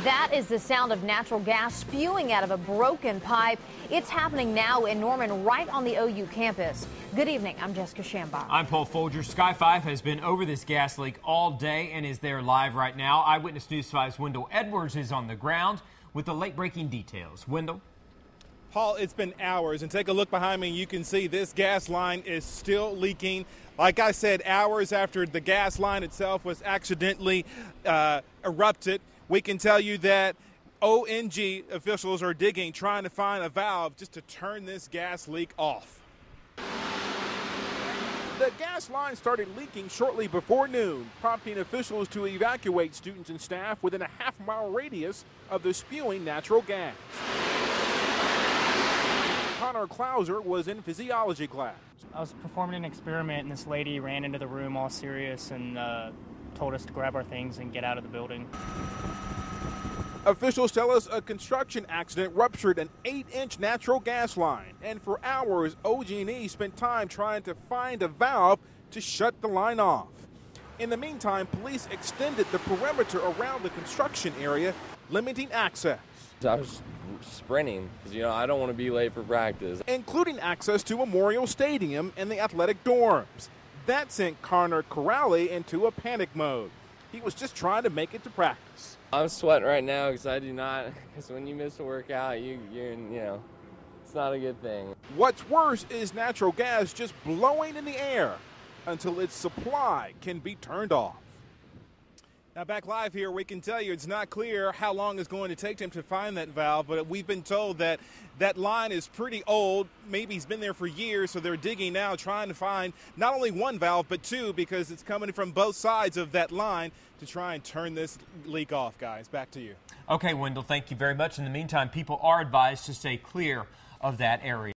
That is the sound of natural gas spewing out of a broken pipe. It's happening now in Norman, right on the OU campus. Good evening. I'm Jessica Shambach. I'm Paul Folger. Sky 5 has been over this gas leak all day and is there live right now. Eyewitness News 5's Wendell Edwards is on the ground with the late-breaking details. Wendell? Paul, it's been hours, and take a look behind me. You can see this gas line is still leaking. Like I said, hours after the gas line itself was accidentally erupted. We can tell you that ONG officials are digging, trying to find a valve just to turn this gas leak off. The gas line started leaking shortly before noon, prompting officials to evacuate students and staff within a half-mile radius of the spewing natural gas. Connor Klauser was in physiology class. I was performing an experiment and this lady ran into the room all serious and told us to grab our things and get out of the building. Officials tell us a construction accident ruptured an 8-inch natural gas line, and for hours OG&E spent time trying to find a valve to shut the line off. In the meantime, police extended the perimeter around the construction area, limiting access. I was sprinting because, I don't want to be late for practice. Including access to Memorial Stadium and the athletic dorms. That sent Connor Corrali into a panic mode. He was just trying to make it to practice. I'm sweating right now because because when you miss a workout, it's not a good thing. What's worse is natural gas just blowing in the air until its supply can be turned off. Now back live here, we can tell you it's not clear how long it's going to take them to find that valve, but we've been told that that line is pretty old. Maybe it's been there for years, so they're digging now, trying to find not only one valve, but two, because it's coming from both sides of that line to try and turn this leak off, guys. Back to you. Okay, Wendell, thank you very much. In the meantime, people are advised to stay clear of that area.